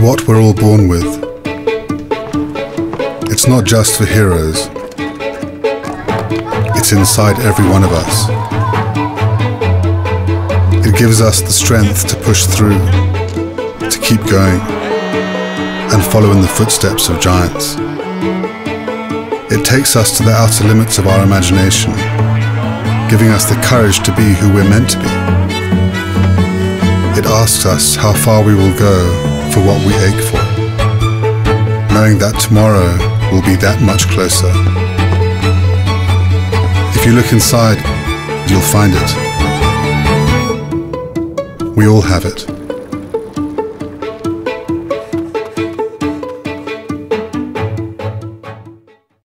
what we're all born with. It's not just for heroes. It's inside every one of us. It gives us the strength to push through, to keep going, and follow in the footsteps of giants. It takes us to the outer limits of our imagination, giving us the courage to be who we're meant to be. It asks us how far we will go for what we ache for, knowing that tomorrow will be that much closer. If you look inside, you'll find it. We all have it.